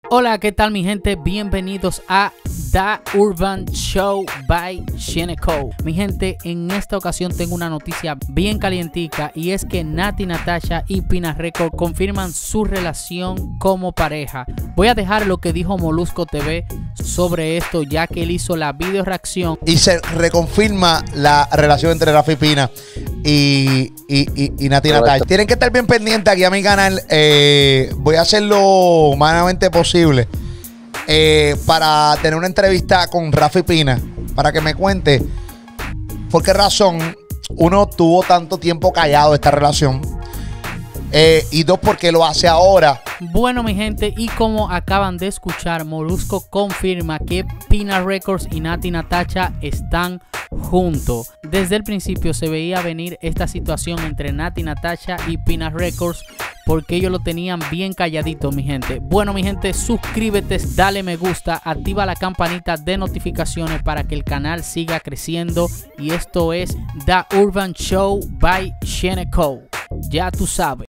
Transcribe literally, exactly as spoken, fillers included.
Hola, ¿qué tal mi gente? Bienvenidos a The Urban Show by Sheneco. Mi gente, en esta ocasión tengo una noticia bien calientica y es que Natti Natasha y Pina Records confirman su relación como pareja. Voy a dejar lo que dijo Molusco T V sobre esto, ya que él hizo la video reacción y se reconfirma la relación entre Rafi Pina y, y, y, y Natti Natasha. Tienen que estar bien pendientes aquí a mi canal. Eh, voy a hacer lo humanamente posible eh, para tener una entrevista con Rafi Pina, para que me cuente por qué razón, uno, tuvo tanto tiempo callado esta relación, eh, y dos, por qué lo hace ahora. Bueno mi gente, y como acaban de escuchar, Molusco confirma que Pina Records y Natti Natasha están juntos. Desde el principio se veía venir esta situación entre Natti Natasha y Pina Records, porque ellos lo tenían bien calladito, mi gente. Bueno mi gente, suscríbete, dale me gusta, activa la campanita de notificaciones para que el canal siga creciendo. Y esto es The Urban Show by Sheneco. Ya tú sabes.